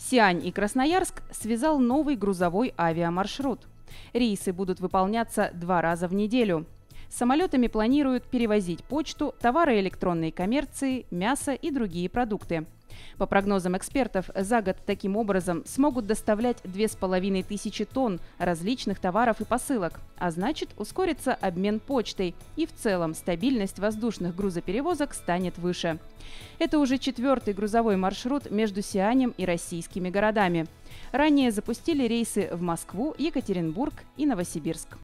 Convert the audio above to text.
Сиань и Красноярск связал новый грузовой авиамаршрут. Рейсы будут выполняться 2 раза в неделю. Самолетами планируют перевозить почту, товары электронной коммерции, мясо и другие продукты. По прогнозам экспертов, за год таким образом смогут доставлять 2500 тонн различных товаров и посылок, а значит, ускорится обмен почтой и в целом стабильность воздушных грузоперевозок станет выше. Это уже 4-й грузовой маршрут между Сианем и российскими городами. Ранее запустили рейсы в Москву, Екатеринбург и Новосибирск.